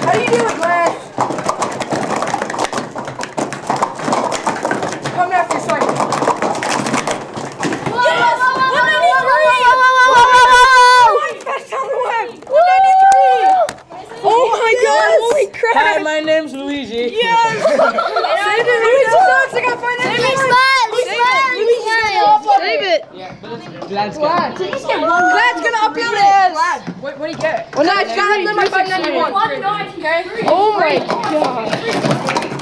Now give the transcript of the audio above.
How do you do it, Glad? Coming after your cycle. Yes! 193! Fast on the web! 193! Oh my god, holy crap! Hi, my name's Luigi. Yes! Save it, Luigi sucks! I gotta find that Save it! Yeah, but it's Glad's Glad. Glad's gonna upload it! Glad. What do you get? Well, no, it's gotta upload my 591. Okay? Oh my god.